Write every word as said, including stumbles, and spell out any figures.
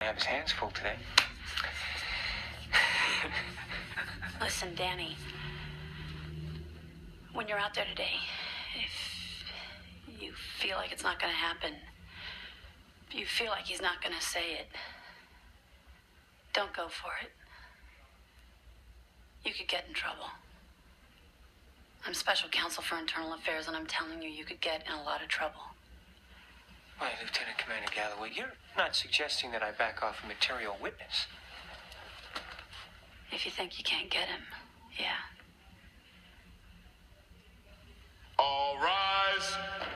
have his hands full today. Listen, Danny. When you're out there today, if you feel like it's not going to happen, if you feel like he's not going to say it, don't go for it. You could get in trouble. I'm special counsel for internal affairs, and I'm telling you, you could get in a lot of trouble. Why, Lieutenant Commander Galloway, you're not suggesting that I back off a material witness. If you think you can't get him, yeah. All rise.